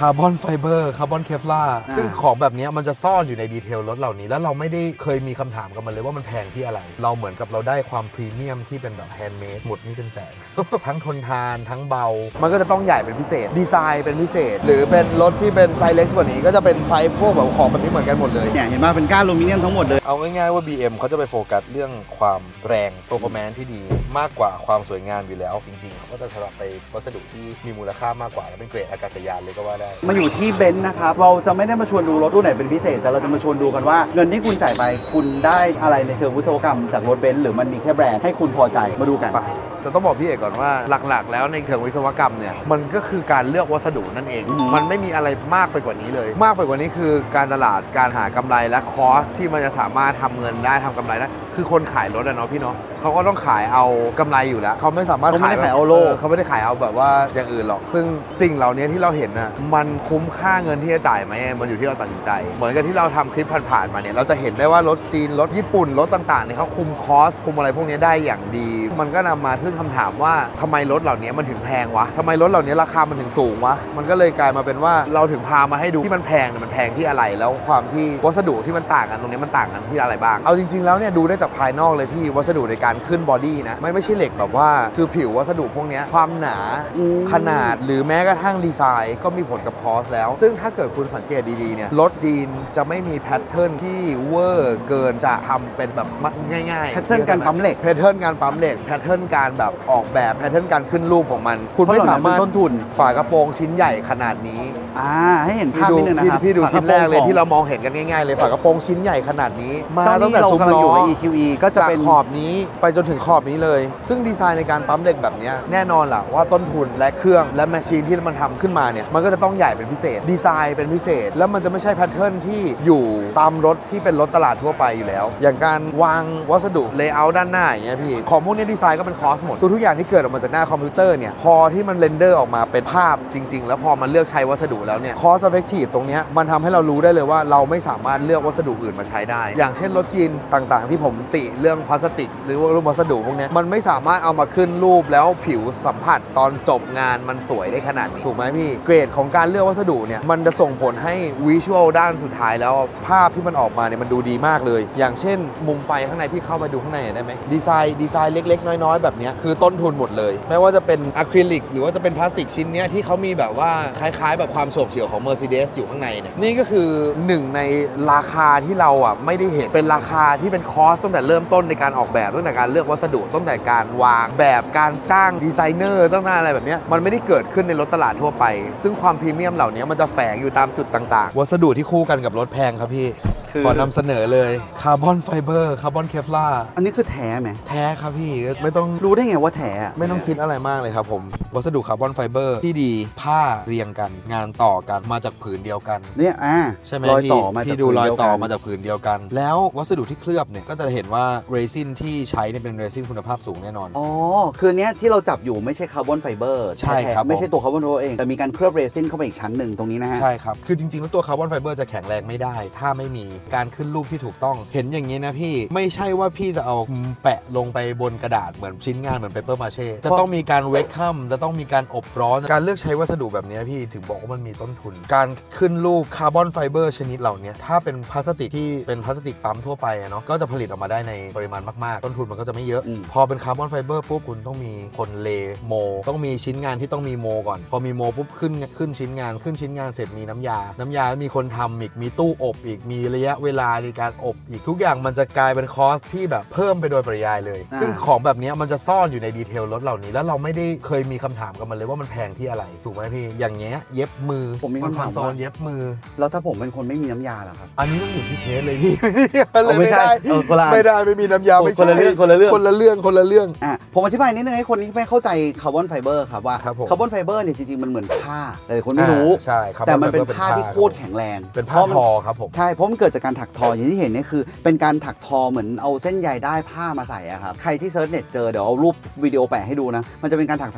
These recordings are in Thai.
คาร์บอนไฟเบอร์คาร์บอนเคฟลาร์ซึ่งของแบบนี้มันจะซ่อนอยู่ในดีเทลรถเหล่านี้แล้วเราไม่ได้เคยมีคำถามกับมันเลยว่ามันแพงที่อะไรเราเหมือนกับเราได้ความพรีเมียมที่เป็นแบบแฮนด์เมดหมดนี่เป็นแสน ทั้งทนทานทั้งเบามันก็จะต้องใหญ่เป็นพิเศษดีไซน์เป็นพิเศษหรือเป็นรถที่เป็นไซส์เล็กกว่านี้ก็จะเป็นไซส์พวกแบบของแบบนี้เหมือนกันหมดเลยเนี่ยเห็นไหมเป็นก้านอลูมิเนียมทั้งหมดเลยเอาง่ายๆว่า BM เขาจะไปโฟกัสเรื่องความแรง performance ที่ดีมากกว่าความสวยงามอยู่แล้วจริงๆเขาก็จะสลับไปวัสดุที่มีมูลค่ามากกว่าและเป็นเกรดอากาศยานเลยก็ว่าได้มาอยู่ที่เบนซ์นะครับเราจะไม่ได้มาชวนดูรถรุ่นไหนเป็นพิเศษแต่เราจะมาชวนดูกันว่าเงินที่คุณจ่ายไปคุณได้อะไรในเชิงวิศวกรรมจากรถเบนซ์หรือมันมีแค่แบรนด์ให้คุณพอใจมาดูกันจะต้องบอกพี่เอกก่อนว่าหลักๆแล้วในเชิงวิศวกรรมเนี่ยมันก็คือการเลือกวัสดุนั่นเองมันไม่มีอะไรมากไปกว่านี้เลยมากไปกว่านี้คือการตลาดการหากำไรและคอสที่มันจะสามารถทำเงินได้ทำกำไรได้คือคนขายรถอะเนาะพี่เนาะเขาก็ต้องขายเอากำไรอยู่แล้วเขาไม่สามารถขายเอาโลเขาไม่ได้ขายเอาแบบว่าอย่างอื่นหรอกซึ่งสิ่งเหล่านี้ที่เราเห็นน่ะมันคุ้มค่าเงินที่จะจ่ายไหมมันอยู่ที่เราตัดสินใจเหมือนกับที่เราทำคลิปผ่านๆมาเนี่ยเราจะเห็นได้ว่ารถจีนรถญี่ปุ่นรถต่างๆเนี่ยเขาคุมคอสคุมอะไรพวกนี้ได้อย่างดีมันก็นำมาถึงคำถามว่าทำไมรถเหล่านี้มันถึงแพงวะทำไมรถเหล่านี้ราคามันถึงสูงวะมันก็เลยกลายมาเป็นว่าเราถึงพามาให้ดูที่มันแพงเนี่ยมันแพงที่อะไรแล้วความที่วัสดุที่มันต่างกันตรงนี้มันต่างกันที่อะไรบ้างเอาจริงๆแล้วเนี่ยดูได้จากภายนอกเลยพี่วัสดุในการขึ้นบอดี้นะไม่ใช่เหล็กแบบว่าคือผิววัสดุพวกนี้ความหนาขนาดหรือแม้กระทั่งดีไซน์ก็มีผลกับคอสแล้วซึ่งถ้าเกิดคุณสังเกตดีๆเนี่ยรถจีนจะไม่มีแพทเทิร์นที่เวอร์เกินจะทำเป็นแบบง่ายๆแพทเทิร์นการปั๊มเหล็กแพทเทิร์นการปั๊มเหล็กแพทเทิร์นการแบบออกแบบแพทเทิร์นการขึ้นรูปของมันคุณไม่สามารถต้นทุนฝากระโปรงชิ้นใหญ่ขนาดนี้ให้เห็นภาพนิดนึงนะครับพี่ดูชิ้นแรกเลยที่เรามองเห็นกันง่ายๆเลยฝากระโปรงชิ้นใหญ่ขนาดนี้มาตั้งแต่ซุ้มล้อ EQE ก็จะเป็นขอบนี้ไปจนถึงขอบนี้เลยซึ่งดีไซน์ในการปั๊มเหล็กแบบนี้แน่นอนล่ะว่าต้นทุนและเครื่องและแมชชีนที่มันทำขึ้นมาเนี่ยมันก็จะต้องใหญ่เป็นพิเศษดีไซน์เป็นพิเศษแล้วมันจะไม่ใช่แพทเทิร์นที่อยู่ตามรถที่เป็นรถตลาดทั่วไปอยู่แล้วอย่างการวางวัสดุเลเยอร์ด้านหน้าอย่างเงี้ยพี่ของพวกนี้ดีไซน์ก็เป็นคอสหมดทุกอย่างที่เกิดออกมาจากหน้าคอมพิวเตอร์เนี่ยพอที่มันเรนเดอร์ออกมาเป็นภาพจริงๆแล้วพอมันเลือกใช้วัสดุแล้วเนี่ยคอสเอฟเฟกทีฟตรงนี้มันทำให้เรารู้ได้เลยว่าเราไม่สามารถเลือกวัสดุอื่นมาใช้ได้อย่างเช่นรถจีนต่างๆที่ผมติเรื่องพลาสติกหรือว่าวัสดุพวกนี้มันไม่สามารถเอามาขึ้นรูปแล้วผิวสัมผัสตอนจบงานมันสวยได้ขนาดนี้ถูกไหมพี่เกรดของการเลือกวัสดุเนี่ยมันจะส่งผลให้วิชวลด้านสุดท้ายแล้วภาพที่มันออกมาเนี่ยมันดูดีมากเลยอย่างเช่นมุมไฟข้างในพี่เข้าไปดูข้างในได้ไหมดีไซน์เล็กๆน้อยๆแบบนี้คือต้นทุนหมดเลยไม่ว่าจะเป็นอะคริลิกหรือว่าจะเป็นพลาสติกชิ้นนี้ที่เขามีแบบว่าคล้ายๆแบบความโฉบเฉี่ยวของ Mercedes อยู่ข้างในเนี่ยนี่ก็คือหนึ่งในราคาที่เราไม่ได้เห็นเป็นราคาที่เป็นคอสตั้งแต่เริ่มต้นในการออกแบบตั้งแต่การเลือกวัสดุตั้งแต่การวางแบบการจ้างดีไซเนอร์ตั้งแต่อะไรแบบนี้มันไม่ได้เกิดขึ้นในรถตลาดทั่วไปซึ่งความพรีเมียมเหล่านี้มันจะแฝงอยู่ตามจุดต่างๆวัสดุที่คู่กันกับรถแพงครับพี่ขอนำเสนอเลยคาร์บอนไฟเบอร์คาร์บอนเคฟลาร์อันนี้คือแท้ไหมแท้ครับพี่ไม่ต้องรู้ได้ไงว่าแท้ไม่ต้องคิดอะไรมากเลยครับผมวัสดุคาร์บอนไฟเบอร์ที่ดีผ้าเรียงกันงานต่อกันมาจากผืนเดียวกันเนี่ยใช่ไหมพี่ดูรอยต่อมาจากผืนเดียวกันแล้ววัสดุที่เคลือบเนี่ยก็จะเห็นว่าเรซินที่ใช้เนี่ยเป็นเรซินคุณภาพสูงแน่นอนคือเนี้ยที่เราจับอยู่ไม่ใช่คาร์บอนไฟเบอร์ใช่ครับไม่ใช่ตัวคาร์บอนไฟเบอร์เองแต่มีการเคลือบเรซินเข้าไปอีกชั้นหนึ่งตรงนี้นะฮะใช่ครับคือจริงๆแล้วตัวคาร์บอนไฟเบอร์จะแข็งแรงไม่ได้ถ้าไม่มีการขึ้นรูปที่ถูกต้องเห็นอย่างนี้นะพี่ไม่ใช่ว่าพี่จะเอาแปะลงไปบนกระดาษเหมือนชิ้นงานเหมือนเปเปอร์มาเช่จะต้องมีการเวกคัมจะต้องมีการอบร้อนการเลือกใช้วัสดุแบบนี้พี่ถึงบอกว่ามันมีต้นทุนการขึ้นรูปคาร์บอนไฟเบอร์ชนิดเหล่านี้ถ้าเป็นพลาสติกที่เป็นพลาสติกปั๊มทั่วไปเนาะก็จะผลิตออกมาได้ในปริมาณมากๆต้นทุนมันก็จะไม่เยอะพอเป็นคาร์บอนไฟเบอร์ปุ๊บคุณต้องมีคนเลโมต้องมีชิ้นงานที่ต้องมีโมก่อนพอมีโมปุ๊บขึ้นชิ้นงานเสร็จมีน้ำยามีคนทำอีกมีตู้อบอีกมีระยะเวลาในการอบอีกทุกอย่างมันจะกลายเป็นคอสที่แบบเพิ่มไปโดยปริยายเลยซึ่งของแบบนี้มันจะซ่อนอยู่ในดีเทลรถเหล่านี้แล้วเราไม่ได้เคยมีคำถามกับมันเลยว่ามันแพงที่อะไรถูกไหมพี่อย่างเงี้ยเย็บมือผมมีคำถามว่าเย็บมือแล้วถ้าผมเป็นคนไม่มีน้ำยาล่ะครับอันนี้ต้องอยู่ที่เทสเลยพี่ไม่ได้ไม่มีน้ำยาไม่ใช่คนละเรื่องผมอธิบายนิดนึงให้คนที่ไม่เข้าใจคาร์บอนไฟเบอร์ครับว่าคาร์บอนไฟเบอร์เนี่ยจริงๆมันเหมือนผ้าแต่คนไม่รู้ใช่แต่มันเป็นผ้าที่โคตรแข็งแรงเป็นผ้าทอครับผมใช่เพราะมันเกิดจากการถักทออย่างที่เห็นเนี่ยคือเป็นการถักทอเหมือนเอาเส้นใยได้ผ้ามาใส่อะครับใครที่เซิร์ชเน็ตเจอเดี๋ยวเอารูปวิดีโอแปะให้ดูนะมันจะเป็นการถักมา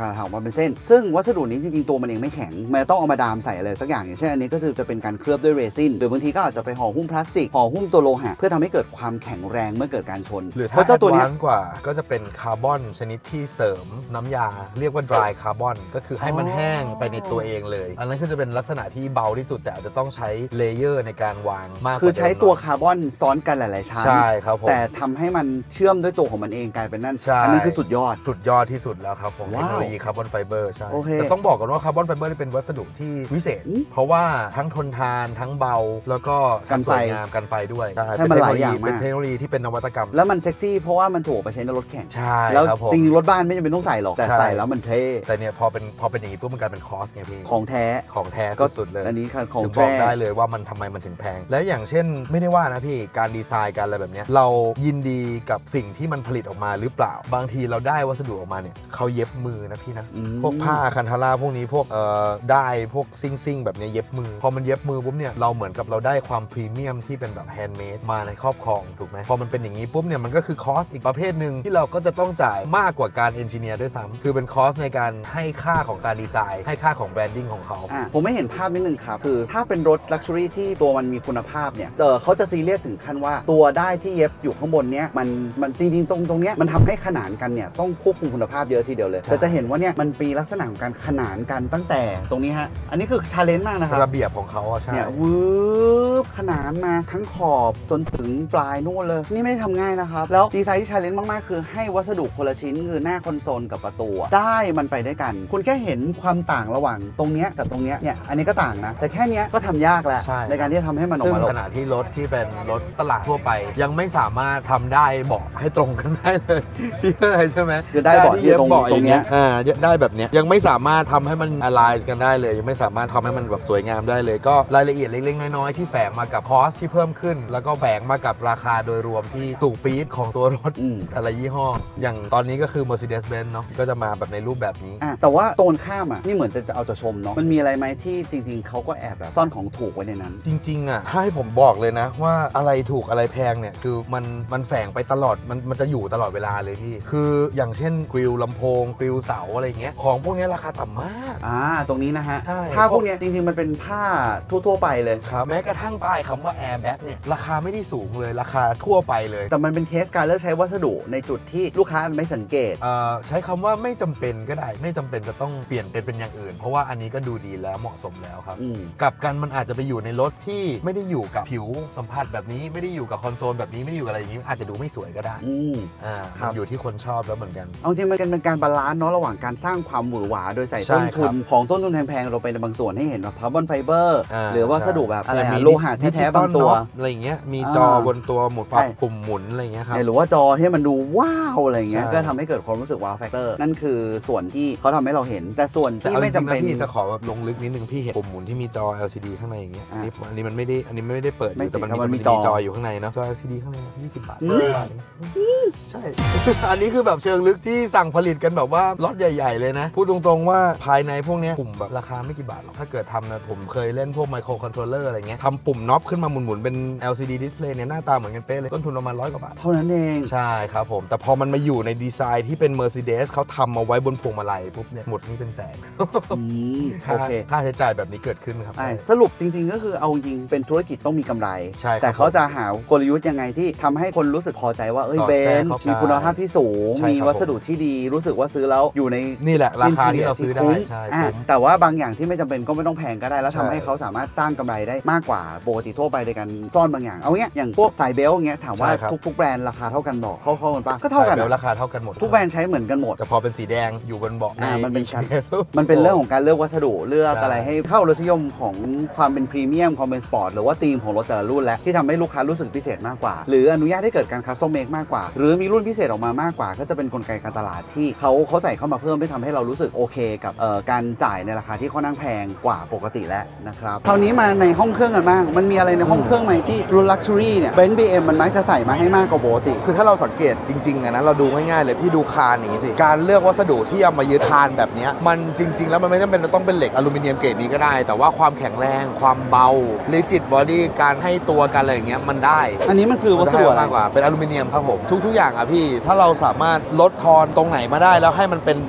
เป็นเส้นซึ่งวัสดุนี้จริงๆตัวมันเองไม่แข็งมันต้องเอามาดามใส่อะไรสักอย่างอย่างเช่นอันนี้ก็จะเป็นการเคลือบด้วยเรซินหรือบางทีก็อาจจะไปห่อหุ้มพลาสติกห่อหุ้มตัวโลหะเพื่อทำให้เกิดความแข็งแรงเมื่อเกิดการชนหรือเพถ้าราะเจ้าตัวนี้กว่าก็จะเป็นคาร์บอนชนิดที่เสริมน้ำยาเรียกว่า dry carbon ก็คือให้มันแห้งไปในตัวเองเลยอันนั้นก็จะเป็นลักษณะที่เบาที่สุดแต่อาจจะต้องใช้เลเยอร์ในการวางมากคือใช้ตัวคาร์บอนซ้อนกันหลายๆชั้นใช่ครับผมแต่ทำให้มันเชื่อมด้วยตัวของมันเองกลายเป็นนั่นอันนี้คือสุดยอดที่สุดแล้วครับผมเทคโนโลยีคาร์บอนไฟเบอร์ใช่โอเคแต่ต้องบอกกันว่าคาร์บอนไฟเบอร์เป็นวัสดุที่วิเศษเพราะว่าทั้งทนทานทั้งเบาแล้วก็กันไฟกันไฟด้วยให้มันหลายอย่างมากเป็นเทคโนโลยีที่เป็นนวัตกรรมแล้วมันเซ็กซี่เพราะว่ามันถูกไปใช้ในรถแข่งใช่แล้วครับผมจริงๆรถบ้านไม่จำเป็นต้องใส่หรอกแต่ใส่แล้วมันเท่แต่เนี่ยพอเป็นอย่างนี้ปุ๊บมันกลายเป็นคอสไงพี่ของแท้ก็สุดเลยอันนี้ของแท้บอกได้เลยว่ามันทำไมมันถึงแพงแล้วอย่างเช่นไม่ได้ว่านะพี่การดีไซน์การอะไรแบบนี้เรายินดีกับสิ่งที่มันผลิตออกมาหรือเปล่าบางทีเราได้วัสดุออกมาเนี่ยเขาเย็บมือนะพี่นะพวกผ้าคันทาร่าพวกนี้พวกได้พวกซิ่งแบบนี้เย็บมือพอมันเย็บมือปุ๊บเนี่ยเราเหมือนกับเราได้ความพรีเมียมที่เป็นแบบแฮนด์เมดมาในครอบครองถูกไหมพอมันเป็นอย่างนี้ปุ๊บเนี่ยมันก็คือคอสอีกประเภทหนึ่งที่เราก็จะต้องจ่ายมากกว่าการเอนจิเนียร์ด้วยซ้ำคือเป็นคอสในการให้ค่าของการดีไซน์ให้ค่าของแบรนดิ้งของเขาผมไม่เห็นภาพนิดนึงครับคือถ้าเป็นรถลักชัวรี่ที่ตัวมันมีคุณภาพเนี่ยเขาจะซีเรียสถึงขั้นว่าตัวได้ที่เย็บอยู่ข้างบนเนี้ยมันจริงๆตรงเนี้ยมันทำให้ขนานกันเนี่ยต้องควบคุมคุณภาพเยอะทีเดียวเลยแต่จะเห็นว่าเนี่ยมันมีลักษณะของการขนานกันตั้งแต่ตรงนี้ฮะอันนี้คือชาเลนจ์มากนะครับระเบียบของเขาใช่เนี่ยวืบขนานมาทั้งขอบจนถึงปลายนู่นเลยนี่ไม่ได้ทำง่ายนะครับแล้วดีไซน์ที่ชาเลนจ์มากๆคือให้วัสดุคนละชิ้นคือหน้าคอนโซลกับประตูได้มันไปด้วยกันคุณแค่เห็นความต่างระหว่างตรงเนี้ยกับตรงเนี้ยเนี่ยอันนี้ก็ต่างนะแต่แค่เนี้ยก็ทำยากแล้วในการที่จะทำให้มันออกมาซึ่งขณะที่รถที่เป็นรถตลาดทั่วไปยังไม่สามารถทำได้เบาะให้ตรงกันได้เลยพี่เข้าใจใช่ไหมคือได้เบาะที่ตรงอย่างเงี้ยได้แบบเนี้ยยังไม่สามารถทำให้มันอะไลน์กันได้เลยยังไม่สามารถทำให้มันแบบสวยงามได้เลยก็รายละเอียดเล็กๆน้อยๆที่แฝงมากับคอสที่เพิ่มขึ้นแล้วก็แฝงมากับราคาโดยรวมที่สูงปี๊ดของตัวรถแต่ละยี่ห้ออย่างตอนนี้ก็คือ Mercedes-Benz เนาะก็จะมาแบบในรูปแบบนี้แต่ว่าโซนข้ามนี่เหมือนจะเอาจะชมเนาะมันมีอะไรไหมที่จริงๆเขาก็แอบแบบซ่อนของถูกไว้ในนั้นจริงๆถ้าให้ผมบอกเลยนะว่าอะไรถูกอะไรแพงเนี่ยคือมันแฝงไปตลอดมันจะอยู่ตลอดเวลาเลยพี่คืออย่างเช่นกริลลำโพงกริลเสาอะไรเงี้ยของพวกนี้ราคาต่ำมากตรงนี้นะฮะผ้าพวกนี้จริงๆมันเป็นผ้าทั่วๆไปเลยครับแม้กระทั่งป้ายคำว่า Airbag เนี่ยราคาไม่ได้สูงเลยราคาทั่วไปเลยแต่มันเป็นเคสการเลือกใช้วัสดุในจุดที่ลูกค้าไม่สังเกตใช้คำว่าไม่จำเป็นก็ได้ไม่จำเป็นจะต้องเปลี่ยนเป็นอย่างอื่นเพราะว่าอันนี้ก็ดูดีแล้วเหมาะสมแล้วครับกับกันมันอาจจะไปอยู่ในรถที่ไม่ได้อยู่กับผิวสัมผัสแบบนี้ไม่ได้อยู่กับคอนโซลแบบนี้ไม่ได้อยู่กับอะไรอย่างนี้อาจจะดูไม่สวยก็ได้มันอยู่ที่คนชอบแล้วเหมือนกันเอาจริงมันเป็นการบาลานซ์เนาะระหว่างการสร้างความหวือหวาโดยใส่ต้นทุนของต้นทุนแพงๆเราไปในบางส่วนให้เห็นว่าคาร์บอนไฟเบอร์หรือวัสดุแบบอะไรโลหะแท้ๆบางตัวอะไรอย่างเงี้ยมีจอบนตัวหมุนปรับปุ่มหมุนอะไรอย่างเงี้ยครับหรือว่าจอที่มันดูว้าวอะไรอย่างเงี้ยก็ทำให้เกิดความรู้สึกว้าวแฟกเตอร์นั่นคือส่วนที่เขาทำให้เราเห็นแต่ส่วนที่ไม่จำเป็นพี่จะขอลงลึกนิดนึงพี่เห็นปุ่มหมุนที่มีจอ LCD ข้างในอย่างเงี้ยอันนี้มันไม่ได้เปิดอยู่แต่มันมีจออยู่ข้างในเนาะจอ LCD ข้างใน20 บาทใช่ อันนี้คือแบบเชิงลึกที่สั่งผลิตกันแบบว่าล็อตใหญ่ๆเลยนะพูดตรงๆว่าภายในพวกนี้ปุ่มแบบราคาไม่กี่บาทหรอกถ้าเกิดทำนะผมเคยเล่นพวกไมโครคอนโทรลเลอร์อะไรเงี้ยทำปุ่มน็อปขึ้นมาหมุนๆเป็น LCD display เนี่ยหน้าตาเหมือนกันเป๊ะเลยต้นทุนประมาณ100 กว่าบาทเท่านั้นเองใช่ครับผมแต่พอมันมาอยู่ในดีไซน์ที่เป็น Mercedes เขาทำมาไว้บนพวงมาลัยปุ๊บเนี่ยหมดนี่เป็นแสนค่าใช้จ่ายแบบนี้เกิดขึ้นครับสรุปจริงๆก็คือเอาจริงเป็นธุรกิจต้องมีกำไรแต่เขาจะหากลยุทธ์ยังไงที่ทำให้คนรู้สึกพอใจว่าเบนซ์มีคุณภาพที่สูงมีวัสดุที่ดีรู้สึกว่าซื้อแล้วอยู่ในนี่แหละราคาที่เราซื้อได้ใช่แต่ว่าบางอย่างที่ไม่จำเป็นก็ไม่ต้องแพงก็ได้แล้วทำให้เขาสามารถสร้างกำไรได้มากกว่าปกติทั่วไปในการซ่อนบางอย่างเอาเงี้ยอย่างพวกสายเบลต์เงี้ยถามว่าทุกแบรนด์ราคาเท่ากันบอกเข้ากันปะก็เท่ากันราคาเท่ากันหมดทุกแบรนด์ใช้เหมือนกันหมดแต่พอเป็นสีแดงอยู่บนเบาะมันเป็นชั้นมันเป็นเรื่องของการเลือกวัสดุเลือกอะไรให้เข้ารสนิยมของความเป็นพรีเมียมความเป็นสปอร์ตหรือว่าธีมของรถแต่ละรุ่นและที่ทำให้ลูกค้ารู้สึกพิเศษมากกว่าหรืออนุญาตให้เกิดการคัสตอมเมคมากกว่าหรือมีรุ่นพิเศษออกมามากกว่าก็จะเป็นกลไกการตลาดที่เขาใส่เข้ามาเพิ่มที่ทำให้เรารู้สึกโอเคกับการจ่ายในราคาที่ค่อนข้างแพงกว่าปกติแล้วนะครับคราวนี้มาในห้องเครื่องกันบ้างมันมีอะไรในห้องเครื่องไหมที่รุ่นลักชัวรี่เนี่ยเบนซ์ BM มันมักจะใส่มาให้มากกว่าปกติคือถ้าเราสังเกตจริงๆนะเราดูง่ายๆเลยพี่ดูคานนี้สิการเลือกวัสดุที่เอามายึดคานแบบนี้มันจริงๆแล้วมันไม่จำเป็นจะต้องเป็นเหล็กอลูมิเนียมเกรดนี้ก็ได้แต่ว่าความแข็งแรงความเบาrigid body การให้ตัวกันอะไรอย่างเงี้ยมันได้อันนี้มันคือวัสดุมากกว่าเป็นอลูมิเนียมครับผมทุกอย่างอ่ะพี่ถ้าเราสามารถลดทอนตรงไหนมาได้แล้วให้มันเป็นจุด rigid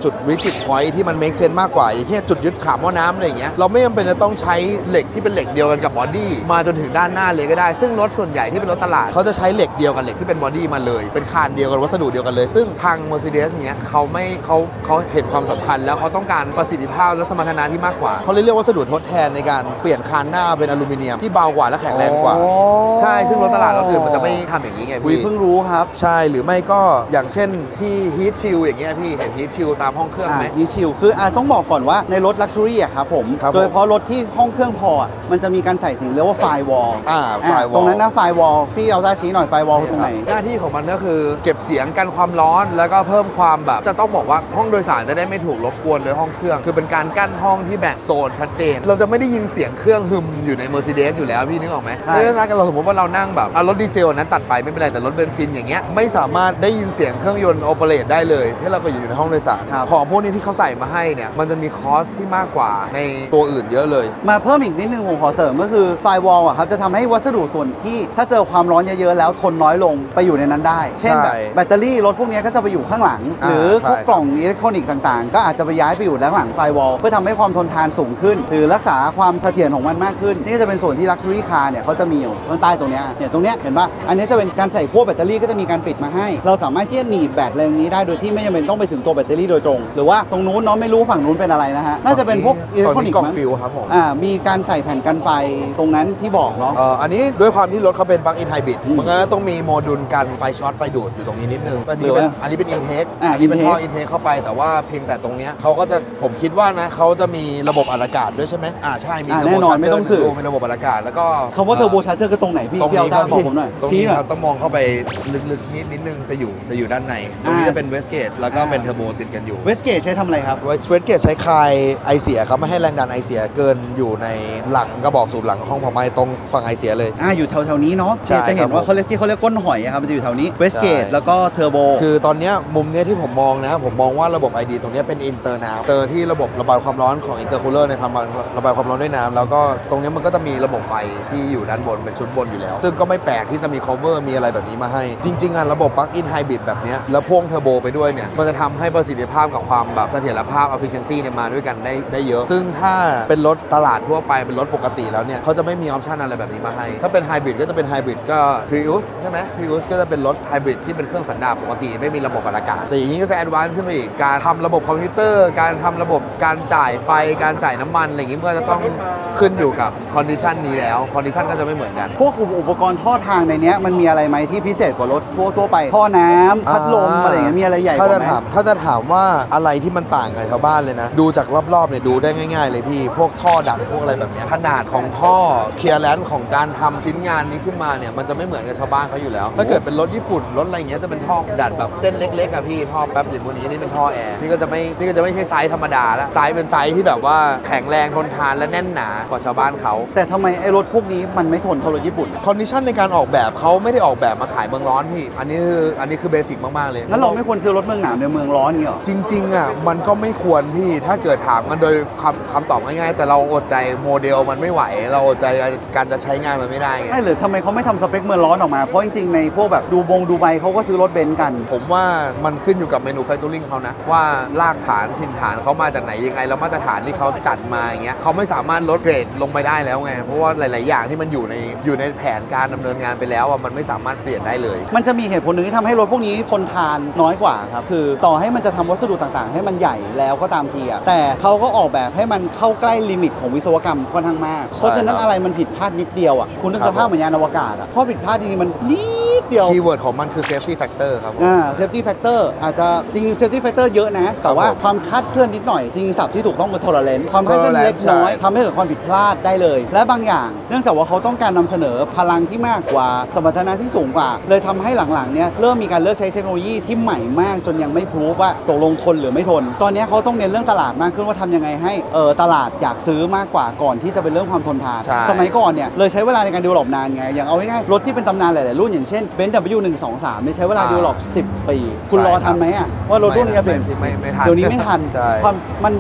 จิกพอยท์ที่มันเมคเซนต์มากกว่าอย่างเช่นจุดยึดขามหม้อน้ำอะไรอย่างเงี้ยเราไม่จำเป็นจะต้องใช้เหล็กที่เป็นเหล็กเดียวกันกับบอดี้มาจนถึงด้านหน้าเลยก็ได้ซึ่งรถส่วนใหญ่ที่เป็นรถตลาดเขาจะใช้เหล็กเดียวกันเหล็กที่เป็นบอดี้มาเลยเป็นคานเดียวกันวัสดุเดียวกันเลยซึ่งทาง Mercedes เนี้ยเขาเห็นความสำคัญแล้วเขาต้องการประสิทธิภาพและสมรรถนะที่มากกว่าเขาเลยเรียกวัสดุทดแทนในการเปลี่ยนคานหน้าเป็นอลูมิเนียมที่เบากว่าและแข็งแรงกว่าใช่ซึ่งรถตลาดรถอื่นมันจะไม่ทำอย่างนี้ไงพี่เพิ่งรู้ครับใช่หรือไม่ก็อย่างเช่นที่ฮีทชิลอย่างเงี้ยพี่เห็นฮีทชิลตามห้องเครื่องไหมฮีทชิลคือต้องบอกก่อนว่าในรถลักชัวรี่อะครับผมโดยเฉพาะรถที่ห้องเครื่องพอมันจะมีการใส่สิ่งเรียกว่าไฟวอลตรงนั้นนะไฟวอลพี่เอาตาชี้หน่อยไฟวอลตรงไหนหน้าที่ของมันก็คือเก็บเสียงกันความร้อนแล้วก็เพิ่มความแบบจะต้องบอกว่าห้องโดยสารจะได้ไม่ถูกรบกวนโดยห้องเครื่องคือเป็นการกั้นห้องที่แบ่งโซนชัดเจนเราจะไม่ได้ยินเสียงเครื่องหึมอยู่ใน Mercedes อยู่แล้วพี่นึกออกไหมถ้าเราสมมติว่าเรานั่งแบบรถดีเซลนั้นตัดไปไม่เป็นไรแต่รถเบนซินอย่างเงี้ยไม่สามารถได้ยินเสียงเครื่องยนต์โอเปเรตได้เลยที่เราก็อยู่ในห้องโดยสารของพวกนี้ที่เขาใส่มาให้เนี่ยมันจะมีคอสที่มากกว่าในตัวอื่นเยอะเลยมาเพิ่มอีกนิดนึงผมขอเสริมก็คือไฟวอลอะครับจะทำให้วัสดุส่วนที่ถ้าเจอความร้อนเยอะๆแล้วทนน้อยลงไปอยู่ในนั้นได้เช่นแบบแบตเตอรี่รถพวกนี้ก็จะไปอยู่ข้างหลังหรือพวกกล่องอิเล็กทรอนิกส์ต่างๆก็อาจจะไปย้ายไปอยู่ด้านหลังไฟวอลเพื่อทำให้ความทนทานสูงขึ้นหรือรักษาความเสถียรของมันมากขึ้นนี่จะเป็นส่วนที่ Luxury Car เนี่ยเขาจะมีอยู่ข้างใต้ตรงนี้เนี่ยตรงเนี้ยเห็นปะอันนี้จะเป็นการใส่ขั้วแบตเตอรี่ก็จะมีการปิดมาให้เราสามารถที่จะหนีบแบตแรงนี้ได้โดยที่ไม่จำเป็นต้องไปถึงตัวแบตเตอรี่โดยตรงหรือว่าตรงนู้นเนาะไม่รู้ฝั่งนู้นเป็นอะไรนะฮะน่าจะเป็นพวกอิเล็กทรอนิกส์มั้งครับผมมีการใส่แผ่นกันไฟตรงนั้นที่บอกเนาะอันนี้ด้วยความที่รถเขาเป็นปลั๊กอินไฮบริดมันก็ต้องมีโมดูลกันไฟช็อตไฟดูดอยู่ตรงนี้นิดนึงอันนี้เป็นอินเทคอันนี้เป็นท่ออินเทคเข้าไปแต่ว่าเพียงแต่ตรงเนี้ยเขาก็จะผมคิดว่านะเขาจะมีระบบอัดอากาศด้วยใช่ไหมใช่มีแน่นอนไม่ต้องสื่อมีระบบอัดอากาศแล้วก็คำว่าเทอร์โบชาร์เจอร์คือตรงไหนพี่ตรงนี้ครับผมหน่อยตรงนี้เราต้องมองเข้าไปลึกๆนิดนึงจะอยู่ด้านในตรงนี้จะเป็นเวสเกตแล้วก็เป็นเทอร์โบติดกันอยู่เวสเกตใช้ทำอะไรครับเวสเกตใช้คายไอเสียครับไม่ให้แรงดันไอเสียเกินอยู่ในหลังกระบอกสูบหลังของห้องพอไม้ตรงฝั่งไอเสียเลยอยู่แถวๆนี้เนาะจะเห็นว่าเขาเรียกก้นหอยครับมันจะอยู่แถวนี้เวสเกตแล้วก็เทอร์โบคือตอนนี้มุมนี้ที่ผมมองนะผมมองว่าระบบ ID ตรงนี้เป็นอินเตอร์น้ำที่ระบบระบายความร้อนของอินเตอร์คูลเลอร์ในทำระบายความร้อนด้วยน้ำแล้วก็ตรงนี้มันก็จะมีระบบไฟที่อยู่ด้านบนเป็นชุดบนอยู่แล้วซึ่งก็ไม่แปลกที่จะมี cover มีอะไรแบบนี้มาให้จริงๆระบบปลั๊กอินไฮบริดแบบนี้แล้วพ่วงเทอร์โบไปด้วยเนี่ยมันจะทำให้ประสิทธิภาพกับความแบบเสถียรภาพ efficiency เนี่ยมาด้วยกันได้เยอะซึ่งถ้าเป็นรถตลาดทั่วไปเป็นรถปกติแล้วเนี่ยเขาจะไม่มีออปชันอะไรแบบนี้มาให้ถ้าเป็นไฮบริดก็จะเป็นไฮบริดก็ Prius ใช่ไหม Prius ก็จะเป็นรถไฮบริดที่เป็นเครื่องสันดาปปกติไม่มีระบบอัดอากาศแต่อย่างนี้ก็จะแอดวานซ์ขึ้นไปอีกการทำระบบคอมพิวเตอร์การทำระบบการจ่ายไฟการจ่ายน้ำมันอะไรอย่างนี้ก็จะต้องขึ้นอยู่กับคอนดิชันนี้แล้วคอนดิชันก็จะไม่เหมือนกันพวกอุปกรณ์ท่อทางในนี้มันมีอะไรไหมที่พิเศษกว่ารถทั่วไปท่อน้ำพัดลมอะไรอย่างเงี้ยมีอะไรใหญ่กว่าไหมถ้าจะถามว่าอะไรที่มันต่างกับชาวบ้านเลยนะดูจากรอบๆเนี่ยดูได้ง่ายๆเลยพี่พวกท่อดัดพวกอะไรแบบนี้ขนาดของท่อเคลียร์แลนซ์ของการทำชิ้นงานนี้ขึ้นมาเนี่ยมันจะไม่เหมือนกับชาวบ้านเขาอยู่แล้วถ้าเกิดเป็นรถญี่ปุ่นรถอะไรเงี้ยจะเป็นท่อดัดแบบเส้นเล็กๆอะพี่ท่อแป๊บอย่างนี้นี่เป็นท่อแอร์นี่ก็จะไม่ใช่ไซส์ธรรมดาแล้วไซส์เป็นไซส์ที่แบบว่าแข็งแรงทนทานและแน่นหนากว่าชาวบ้านเขาแต่ทำไมไอ้รถพวกนี้มันไม่ทนเท่ารถญี่ปุ่นคอนดิชันในการออกแบบเขาไม่ได้ออกแบบมาขายเมืองร้อนพี่อันนี้คือเบสิกมากๆเลยงั้นเราไม่ควรซื้อรถเมืองหนาวในเมืองร้อนเงี้ยจริงๆอะมันก็ไม่ควรพี่ถ้าเกิดถามกันโดยคำตอบง่ายๆแต่เราอดใจโมเดลมันไม่ไหวเราอดใจการจะใช้งานมันไม่ได้ไงไม่หรือทำไมเขาไม่ทำสเปคเมืองร้อนออกมาเพราะจริงๆในพวกแบบดูไบเขาก็ซื้อรถเบนซ์กันผมว่ามันขึ้นอยู่กับเมนูแฟคทอริ่งเขานะว่ารากฐานถิ่นฐานเขามาจากไหนยังไงแล้วมาตรฐานที่เขาจัดมาอย่างเงี้ยเขาไม่สามารถลดเกรดลงไปได้แล้วไงเพราะว่าหลายๆอย่างที่มันอยู่ในแผนการดำเนินงานไปแล้วมันไม่สามารถเปลี่ยนได้เลยมันจะมีเหตุผลหนึ่งที่ทำให้รถพวกนี้ทนทานน้อยกว่าครับคือต่อให้มันจะทำวัสดุต่างๆให้มันใหญ่แล้วก็ตามทีอะแต่เขาก็ออกแบบให้มันเข้าใกล้ลิมิตของวิศวกรรมค่อนข้างมากเพราะฉะนั้นอะไรมันผิดพลาดนิดเดียวอะคุณนึกสภาพเหมือนยานอวกาศอะเพราะผิดพลาดจริงๆมันนิดเดียวคีย์เวิร์ดของมันคือ safety factor ครับ safety factor อาจจะจริง safety factor เยอะนะแต่ว่าความคลาดเคลื่อนนิดหน่อยจริงศัพท์ที่ถูกต้องคือ tolerance ความคลาดเคลื่อนเล็กน้อยทำให้เกิดความผิดพลาดได้เลยและบางอย่างเนื่องจากว่าเขาต้องการนำเสนอพลังที่มากกว่าสมรรถนะที่สูงกว่าเลยทำให้หลังๆเนี่ยเริ่มมีการเลือกใช้เทคโนโลยีที่ใหม่มากจนยังไม่พรูฟว่าตกลงทนหรือไม่ทนตอนนี้เขาต้องเน้นเรื่องตลาดมากขึ้นว่าทำยังไงให้ตลาดอยากซื้อมากกว่าก่อนที่จะเป็นเรื่องความทนทานสมัยก่อนเนี่ยเลยใช้เวลาในการดีเวลลอปนานไงอย่างเอาง่ายๆรถที่เป็นตำนานหลายๆรุ่นอย่างเช่น Benz W123 เนี่ยใช้เวลาดีเวลลอป10 ปีคุณรอทันไหมอ่ะว่ารถรุ่นนี้จะเปลี่ยน10 ไม่ทันเดี๋ยวนี้ไม่ทันมันต้อง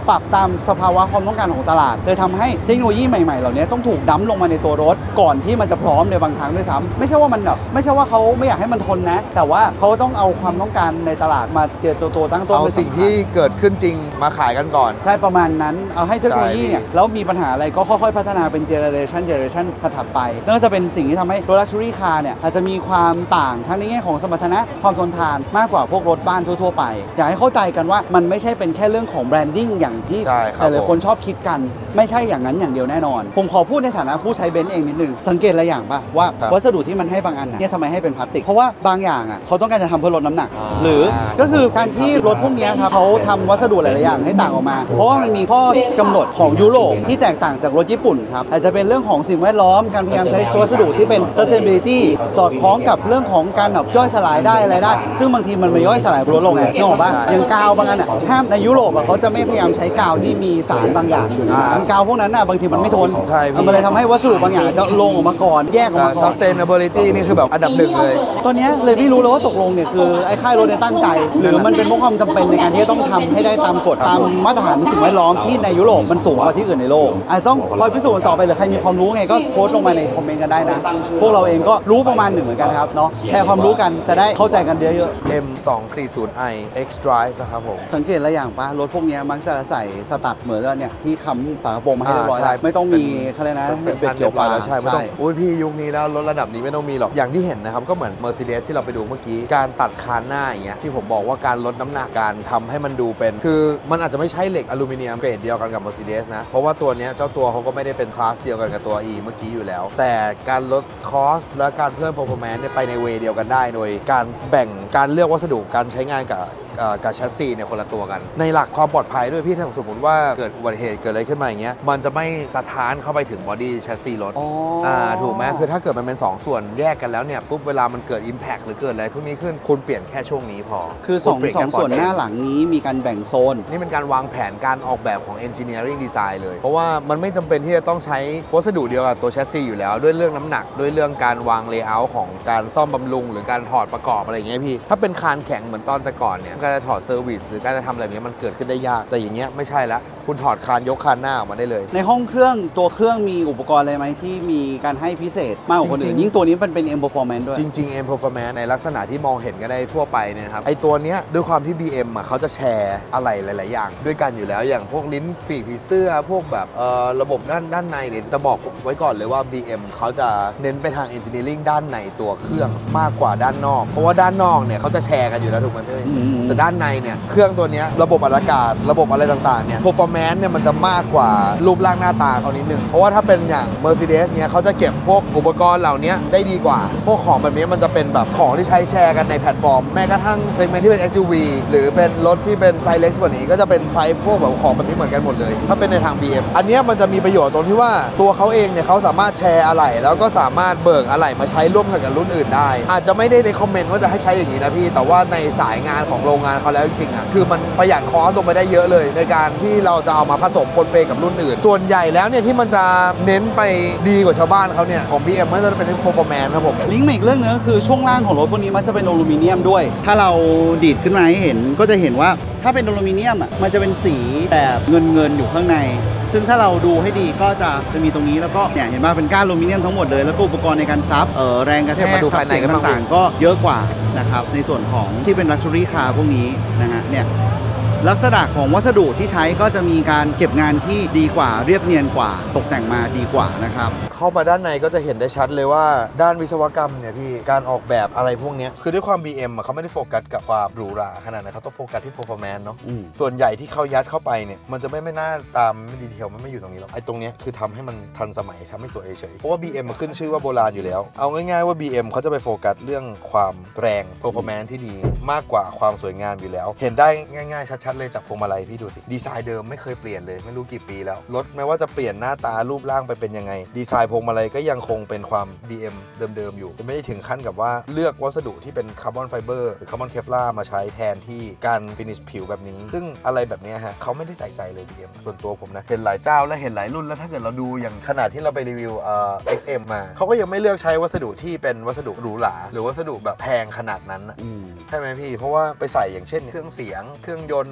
ปรับตามสภาวะความต้องการของตลาดเลยทำให้เทคโนโลยีใหม่ๆเหล่านี้ต้องถูกดั้มลงมาในตัวรถก่อนที่มันจะพร้อมในบางครั้งด้วยซ้ำไม่ใช่ว่ามันแบบไม่ใช่ว่าเขาไม่อยากให้มันทนนะแต่ว่าเขาต้องเอาความต้องการในตลาดมาเตรียมตัวตั้งต้นเอาสิ่งที่เกิดขึ้นจริงมาขายกันก่อนใช่ประมาณนั้นเอาให้เทคโนโลยีเนี่ยแล้วมีปัญหาอะไรก็ค่อยๆพัฒนาเป็นเจเนอเรชันถัดไปนั่นก็จะเป็นสิ่งที่ทำให้รถลักชัวรี่คาร์เนี่ยอาจจะมีความต่างทั้งในแง่ของสมรรถนะความทนทานมากกว่าพวกรถบ้านทั่วๆไปอยากให้เข้าใจกันว่ามันไม่ใช่เป็นแค่เรื่องของแบรนดิ้งอย่างที่หลายๆคนชอบคิดกันไม่ใช่อย่างนั้นอย่างเดียวแน่นอนผมขอพูดในฐานะผู้ใช้เบนซ์เองนิดนึงสังเกตอะไรอย่างป่ะว่าวัสดุที่มันให้บางอันเนี่ยทำไมให้เป็นพลาสติกเพราะว่าบางอย่างอ่ะเขาต้องการจะทำเพื่อลดน้ำหนักหรือก็คือการที่รถพวกนี้ครับเขาทำวัสดุหลายๆอย่างให้ต่างออกมาเพราะว่ามันมีข้อกำหนดของยุโรปที่แตกต่างจากรถญี่ปุ่นครับอาจจะเป็นเรื่องของสิ่งแวดล้อมการพยายามใช้วัสดุที่เป็น sustainability สอดคล้องกับเรื่องของการแบบย่อยสลายได้อะไรได้ซึ่งบางทีมันไม่ย่อยสลายลดลงไงนึกออกป่ะอย่างกาวบางอันอ่ะห้ามในยุโรปเขาจะไม่พยายามใช้กาวที่มีสารบางอย่างอยู่ในกาวพวกนั้นน่ะบางทีมันไม่ทนมันเลยทำให้วัสดุบางอย่างจะลงออกมาก่อนแยกออกมาก่อน sustainability นี่คือแบบอันดับหนึ่งเลยตอนนี้เลยไม่รู้เลยว่าตกลงเนี่ยคือไอ้ค่ายรถเนี่ยตั้งใจหรือมันเป็นเพราะความจำเป็นในการที่จะต้องทำให้ได้ตามกฎตามมาตรฐานสิ่งแวดล้อมที่ในยุโรปมันสูงกว่าที่อื่นในโลกอาจจะต้องคอยพิสูจน์ต่อไปหรือใครมีความรู้ไงก็โพสต์ลงมาในคอมเมนต์กันได้นะพวกเราเองก็รู้ประมาณหนึ่งเหมือนกันครับเนาะแชร์ความรู้กันจะได้เข้าใจกันเยอะๆ M240i X Drive นะครับผมสังเกตอะไรอย่างปะรถพวกนี้มักจะใส่สตัดเหมือนกันเนี่ยที่ค้ำฝากระโปรงมาให้เรียบร้อยแล้วไม่ต้องมีเขาเรียกนะเป็นเกี่ยวกับแล้วใช่ไม่ต้องอุ้ยพี่ยุคนี้แล้วรถระดับนี้ไม่ต้องมีหรอกอย่างที่เห็นนะครับก็เหมือน Mercedes ที่เราไปดูเมื่อกี้การตัดคานหน้าอย่างเงี้ยที่ผมบอกว่าการลดน้ำหนักการทำให้มันดูเป็นคือมันอาจจะไม่ใช่เหล็กอลูมิเนียมเกรดเดียวกันกับ Mercedes นะเพราะว่าตัวนี้เจ้าตัวเขาก็ไม่ได้เป็นคลาสเดียวกันกับตัว E เมื่อกี้อยู่แล้วแต่การลดคอสและการเพิ่ม performance ไปในเวย์เดียวกันได้โดยการแบ่งการเลือกวัสดุการใช้งานกับแชสซีเนี่ยคนละตัวกันในหลักความปลอดภัยด้วยพี่ถ้าสมมติว่าเกิดอุบัติเหตุเกิดอะไรขึ้นมาอย่างเงี้ยมันจะไม่สะท้านเข้าไปถึงบอดี้แชสซีรถถูกไหมคือถ้าเกิดมันเป็น2ส่วนแยกกันแล้วเนี่ยปุ๊บเวลามันเกิด Impact หรือเกิดอะไรพวกนี้ขึ้นคุณเปลี่ยนแค่ช่วงนี้พอคือ2ส่วนหน้าหลังนี้มีการแบ่งโซนนี่เป็นการวางแผนการออกแบบของ Engineering Design เลยเพราะว่ามันไม่จำเป็นที่จะต้องใช้วัสดุเดียวกับตัวแชสซีอยู่แล้วด้วยเรื่องน้ำหนักด้วยเรื่องการวางเลเยอร์ของการซ่อมบำรุงหรือการถอดประกอบอะไรอย่างเงี้ยพี่ถ้าเป็นคานแข็งเหมือนตอนแต่ก่อนเนี่ยก็จะถอดเซอร์วิสหรือการจะทำอะไรแบบนี้มันเกิดขึ้นได้ยากแต่อย่างเงี้ยไม่ใช่ละคุณถอดคานยกคานหน้าออกมาได้เลยในห้องเครื่องตัวเครื่องมีอุปกรณ์อะไรไหมที่มีการให้พิเศษมากกว่าคนอื่นยิ่งตัวนี้มันเป็น M Performance ด้วยจริงๆ M Performance ในลักษณะที่มองเห็นกันได้ทั่วไปเนี่ยครับไอตัวเนี้ยด้วยความที่ BM อ่ะเขาจะแชร์อะไรหลายๆอย่างด้วยกันอยู่แล้วอย่างพวกลิ้นปีกผีเสื้อพวกแบบระบบด้านในเนี่ยจะบอกไว้ก่อนเลยว่า BM เขาจะเน้นไปทาง Engineering ด้านในตัวเครื่องมากกว่าด้านนอกเพราะว่าด้านนอกเนี่ยเขาจะแชร์กันอยู่แล้วถูกไหมพี่แต่ด้านในเนี่ยเครื่องตัวนี้ระบบอัดอากาศระบบอะไรต่างๆเนี่ย performance เนี่ยมันจะมากกว่ารูปร่างหน้าตาเขานิดนึงเพราะว่าถ้าเป็นอย่าง Mercedes เนี่ยเขาจะเก็บพวกอุปกรณ์เหล่านี้ได้ดีกว่าพวกของแบบนี้มันจะเป็นแบบของที่ใช้แชร์กันในแพลตฟอร์มแม้กระทั่งเซกเมนต์ที่เป็น SUV หรือเป็นรถที่เป็นไซส์เล็กกว่านี้ก็จะเป็นไซส์พวกแบบของแบบนี้เหมือนกันหมดเลยถ้าเป็นในทาง BM อันนี้มันจะมีประโยชน์ตรงที่ว่าตัวเขาเองเนี่ยเขาสามารถแชร์อะไหล่แล้วก็สามารถเบิกอะไหล่มาใช้ร่วมกันกับรุ่นอื่นได้อาจจะไม่ได้ในคอมเมนต์ว่าจะให้ใช้อย่างนี้นะพี่แต่ว่าในสายงานของโรงงานเขาแล้วจริงๆอ่ะคือมันประหยัดคอสลงไปได้เยอะเลยในการที่เราจะเอามาผสมปนเปกับรุ่นอื่นส่วนใหญ่แล้วเนี่ยที่มันจะเน้นไปดีกว่าชาวบ้านเขาเนี่ยของ BM มันจะเป็น performance ครับผมลิงก์มาอีกเรื่องนึงก็คือช่วงล่างของรถพวกนี้มันจะเป็นอลูมิเนียมด้วยถ้าเราดีดขึ้นมาให้เห็นก็จะเห็นว่าถ้าเป็นอลูมิเนียมอ่ะมันจะเป็นสีแบบเงินอยู่ข้างในซึ่งถ้าเราดูให้ดีก็จะมีตรงนี้แล้วก็เนี่ยเห็นว่าเป็นก้านอลูมิเนียมทั้งหมดเลยแล้วก็อุปกรณ์ในการซับแรงกระแทกซับเสียงต่างๆก็เยอะกว่านะครับในส่วนของที่เป็น Luxury Car พวกนี้นะฮะเนี่ยลักษณะของวัสดุที่ใช้ก็จะมีการเก็บงานที่ดีกว่าเรียบเนียนกว่าตกแต่งมาดีกว่านะครับเข้ามาด้านในก็จะเห็นได้ชัดเลยว่าด้านวิศวกรรมเนี่ยพี่การออกแบบอะไรพวกนี้คือด้วยความ BM เขาไม่ได้โฟกัสกับความหรูหราขนาดนั้นเขาต้องโฟกัสที่ performance เนาะส่วนใหญ่ที่เขายัดเข้าไปเนี่ยมันจะไม่น่าตามไม่ดีเทลมันไม่อยู่ตรงนี้หรอกไอ้ตรงนี้คือทำให้มันทันสมัยทำให้สวยเฉยเพราะว่า BM มันขึ้นชื่อว่าโบราณอยู่แล้วเอาง่ายๆว่า BM เขาจะไปโฟกัสเรื่องความแรง performance ที่ดีมากกว่าความสวยงามอยู่แล้วเห็นได้ง่ายๆชัดๆเลยจากพวงมาลัยพี่ดูสิดีไซน์เดิมไม่เคยเปลี่ยนเลยไม่รู้กี่ปีแล้วรถแม้ว่าจะเปลี่ยนหน้าตารูปร่างไปเป็นยังไงดีไซน์พวงมาลัยก็ยังคงเป็นความ BM เดิมๆอยู่จะไม่ได้ถึงขั้นกับว่าเลือกวัสดุที่เป็นคาร์บอนไฟเบอร์หรือคาร์บอนเคปลาร์มาใช้แทนที่การฟินิชผิวแบบนี้ซึ่งอะไรแบบนี้ฮะเขาไม่ได้ใส่ใจเลย BM ส่วนตัวผมนะเห็นหลายเจ้าและเห็นหลายรุ่นแล้วถ้าเกิดเราดูอย่างขนาดที่เราไปรีวิวXM มาเขาก็ยังไม่เลือกใช้วัสดุที่เป็นวัสดุหรูหราหรือวัสดุแบบแพงขนาดนั้นใช่ไหมพี่เพราะว่าไปใส่อย่างเช่นเครื่องเสียงเครื่องยนต์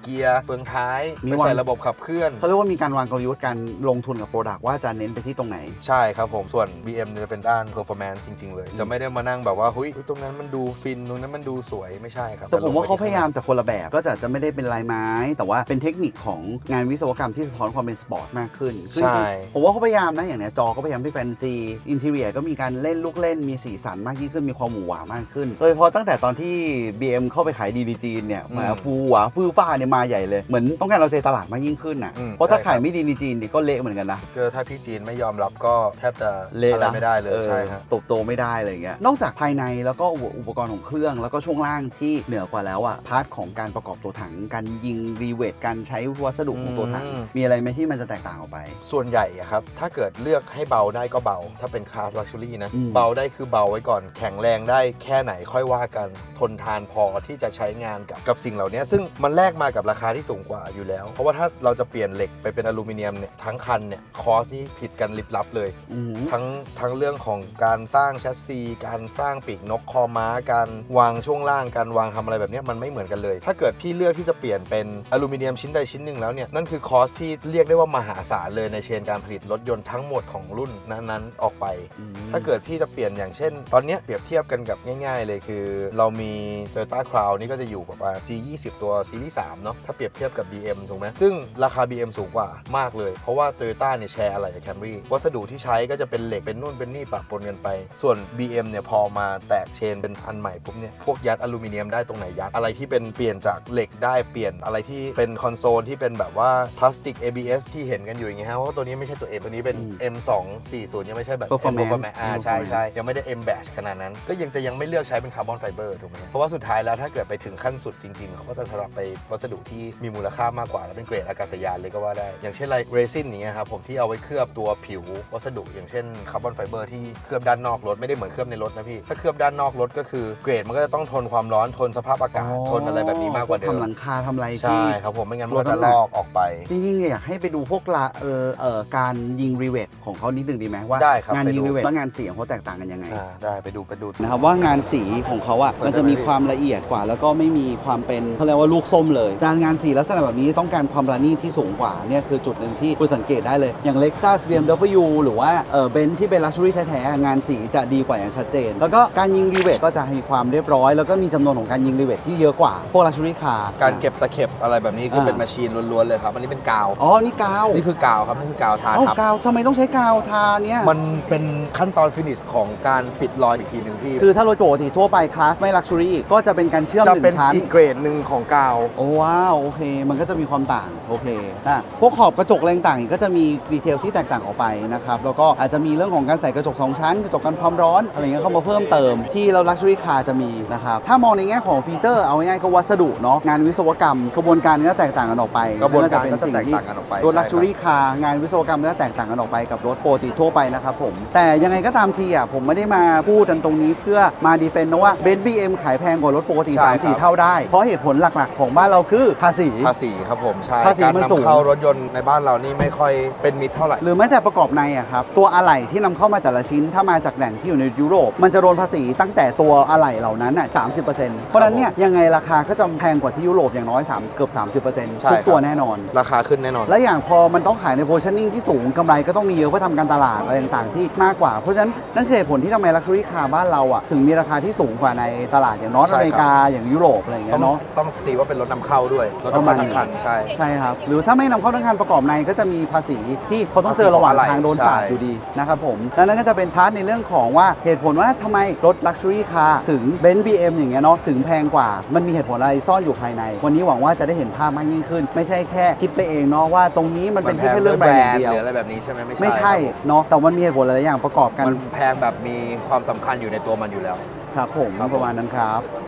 เกียร์เฟืองท้ายไม่ใส่ระบบขับเคลื่อนเขาเรียกว่ามีการวางกลยุทธ์การลงทุนกับโปรดักต์ว่าจะเน้นไปที่ตรงไหนใช่ครับผมส่วน BM จะเป็นด้าน performance จริงๆเลยจะไม่ได้มานั่งแบบว่าเฮ้ยตรงนั้นมันดูฟินตรงนั้นมันดูสวยไม่ใช่ครับแต่ผมว่าเขาพยายามแต่คนละแบบก็จะไม่ได้เป็นลายไม้แต่ว่าเป็นเทคนิคของงานวิศวกรรมที่สะท้อนความเป็นสปอร์ตมากขึ้นใช่ผมว่าเขาพยายามนะอย่างเนี้ยจอก็พยายามที่แฟนซีอินทีเรียก็มีการเล่นลูกเล่นมีสีสันมากยิ่งขึ้นมีความหวือหวามากขึ้นโดยเฉพาะตั้งแต่ตอนที่ BM เข้าไปขายดีดีจีนเนี่ยมาฟูหวาฟื้อฟ้าเนี่ยมาใหญ่เลยเหมือนต้องการเราใจตลาดมากยิ่งขึ้นน่ะเพราะถ้าขายไม่ดีดีจีนเนี่ยก็เละเหมือนกันนะถ้าพี่จีนไม่ยอมรับก็แทบจะอะไรไม่ได้เลยใช่ครับโตไม่ได้อะไรเงี้ยนอกจากภายในแล้วก็อุปกรณ์ของเครื่องแล้วก็ช่วงล่างที่เหนือกว่าแล้วอ่ะพาร์ทของการประกอบตัวถังการยิงรีเวทการใช้วัสดุของตัวถังมีอะไรไหมที่มันจะแตกต่างออกไปส่วนใหญ่ครับถ้าเกิดเลือกให้เบาได้ก็เบาถ้าเป็นคลาสลักชัวรี่นะเบาได้คือเบาไว้ก่อนแข็งแรงได้แค่ไหนค่อยว่ากันทนทานพอที่จะใช้งานกับสิ่งเหล่านี้ซึ่งมันแลกมากับราคาที่สูงกว่าอยู่แล้วเพราะว่าถ้าเราจะเปลี่ยนเหล็กไปเป็นอลูมิเนียมเนี่ยทั้งคันเนี่ยคอสนี่ผิดกันลิบลับเลยทั้งเรื่องของการสร้างแชสซีการสร้างปีกนกคอม้าการวางช่วงล่างการวางทำอะไรแบบนี้มันไม่เหมือนกันเลยถ้าเกิดพี่เลือกที่จะเปลี่ยนเป็นอลูมิเนียมชิ้นใดชิ้นหนึ่งแล้วเนี่ยนั่นคือคอสที่เรียกได้ว่ามหาศาลเลยในเชนการผลิตรถยนต์ทั้งหมดของรุ่นนั้นๆออกไปถ้าเกิดพี่จะเปลี่ยนอย่างเช่นตอนนี้เปรียบเทียบกันกับง่ายๆเลยคือเรามี Toyota Crown นี่ก็จะอยู่ประมาณ G20 ตัวซีรีส์3เนาะถ้าเปรียบเทียบกับ BM ถูกไหมซึ่งราคา BM สูงกว่ามากเลยเพราะว่า Toyota เนี่ยแชร์อะไรกับ Camry วัสดุที่ใช้ก็จะเป็นเหล็กเป็นนู่นเป็นนี่ปะปนกันไปส่วน BM เนี่ยพอมาแตกเชนเป็นอันใหม่ปุ๊บเนี่ยพวกยัดอลูมิเนียมได้ตรงไหนยัดอะไรที่เป็นเปลี่ยนจากเหล็กได้เปลี่ยนอะไรที่เป็นคอนโซลที่เป็นแบบว่าพลาสติก ABS ที่เห็นกันอยู่อย่างเงี้ยฮะเพราะตัวนี้ไม่ใช่ตัว M ตัวนี้เป็น M240 ยังไม่ใช่แบบ Performance ใช่ยังไม่ได้ M Batch ขนาดนั้นก็ยังไม่เลือกใช้เป็นคาร์บอนไฟเบอร์ถูกไหมเพราะว่าสุดท้ายแล้วถ้าเกิดไปถึงขั้นสุดจริงๆเขาก็จะสลับไปวัสดุที่มีมูลค่ามากกว่าและเป็นเกรดอากาศยานเลยก็ว่าได้อย่างเช่นเรซินอย่างเงี้ยครับผมที่เอาไว้เคลือบตัวผิววัสดุอย่างเช่นคาร์บอนไฟเบอร์ที่เคลือบด้านนอกรถไม่ได้เหมือนเคลือบในรถนะพี่ถ้าเคลือบด้านนอกรถก็คือเกรดมันก็จะต้องทนความร้อนทนสภาพอากาศทนอะไรแบบนี้มากกว่าเดิมทำหลังคาทำอะไรใช่ครับผมไม่งั้นมันก็จะลอกออกไปจริงๆอยากให้ไปดูพวกการยิงรีเวทของเขานิดนึงดีไหมว่างานยิงรีเวทและงานสีของเขาแตกต่างกันยังไงได้ไปดูนะครับว่างานสีของเขาอ่ะมันจะมีความละเอียดกว่าแล้วก็ไม่มีความเป็นเขาเรียกว่าลูกส้มเลยการงานสีลักษณะแบบนี้ต้องการความประณีตที่สูงกว่าเนี่ยคือจุดหนึ่งที่คุณสังเกตได้เลยอย่าง Lexus BMW หรือว่าBenz ที่เป็น Luxury แท้ๆงานสีจะดีกว่าอย่างชัดเจนแล้วก็การยิงรีเวทก็จะให้ความเรียบร้อยแล้วก็มีจำนวนของการยิงรีเวทที่เยอะกว่าพวก Luxury Car การเก็บตะเข็บอะไรแบบนี้คือเป็นแมชชีนล้วนๆเลยครับอันนี้เป็นกาวนี่กาวนี่คือกาวครับนี่คือกาวทาครับกาวทำไมต้องใช้กาวทาเนี่ยมันเป็นขั้นตอนฟินิชของการปิดรอยอีกทีหนึ่งพี่คือถ้ารถปกติทั่วไปคลาสไม่ Luxury ก็จะเป็นการเชื่อม1ชั้นอีกเกรดหนึ่งของกาวว้าวโอเคมันก็จะมีความต่างโอเคพวกขอบกระจกอะไรต่างๆก็จะมีดีเทลที่แตกต่างออกไปนะครับแล้วก็อาจจะมีเรื่องของการใส่กระจก2ชั้นกระจกกันความร้อนอะไรเงี้ยเข้ามาเพิ่มเติมที่เรา Luxury Car จะมีนะครับถ้ามองในแง่ของฟีเจอร์เอาง่ายๆก็วัสดุเนาะงานวิศวกรรมกระบวนการก็แตกต่างกันออกไปกระบวนการก็จะแตกต่างกันออกไปรถ Luxury Car งานวิศวกรรมก็แตกต่างกันออกไปกับรถปกติทั่วไปนะครับผมแต่ยังไงก็ตามทีผมไม่ได้มาพูดกันตรงนี้เพื่อมาดีเฟนต์นะว่า Benz BM ขายแพงกว่ารถปกติ 3-4 เท่าได้เพราะเหตุผลหลักๆของบ้านเราคือภาษีครับผมใช่การนำเข้ารถยนต์ในบ้านเรานี่ไม่ค่อยเป็นมิตรเท่าไหร่หรือแม้แต่ประกอบในครับตัวอะไหล่ที่นำเข้ามาแต่ละชิ้นถ้ามาจากแหล่งที่อยู่ในยุโรปมันจะโดนภาษีตั้งแต่ตัวอะไหล่เหล่านั้น30%เพราะฉะนั้นเนี่ยยังไงราคาก็จะแพงกว่าที่ยุโรปอย่างน้อยเกือบ 30% ทุกตัวแน่นอนราคาขึ้นแน่นอนและอย่างพอมันต้องขายในโพซิชั่นนิ่งที่สูงกำไรก็ต้องมีเยอะเพื่อทำการตลาดอะไรต่างๆที่มากกว่าเพราะฉะนั้นนั่นคือเหตุผลที่ทำไม Luxury Car บ้านเราถึงมีราคาที่สูงกว่าในตลาดอย่างนอร์ทอเมริกาอย่างยุโรปอะไรอย่างเงี้ยเนาะต้องตีว่าเป็นรถนำเข้าด้วยรถนำเข้าทั้งคันใช่ครับหรือถ้าไม่นำเข้าทั้งคันประกอบในก็จะมีภาษีที่เขาต้องเจอระหว่างทางโดนสาดอยู่ดีนะครับผมแล้วนั่นก็จะเป็นพาร์ทในเรื่องของว่าเหตุผลว่าทำไมรถ Luxury Car ถึง Benz BM อย่างเงี้ยเนาะถึงแพงกว่ามันมีเหตุผลอะไรซ่อนอยู่ภายในวันนี้หวังว่าจะได้เห็นภาพมากยิ่งขึ้นไม่ใช่แค่คิดไปเองเนาะว่าตรงนี้มันเป็นแค่เรื่องแบรนด์เดียวหรืออะไรแบบนี้ใช่ไหมไม่ใช่เนาะแต่มันมีเหตุผลหลายอย่างประกอบกันมันแพงแบบมีความสำคัญอยู่ในตัวมันอยู่แล้วครับผมประมาณนั้นครับ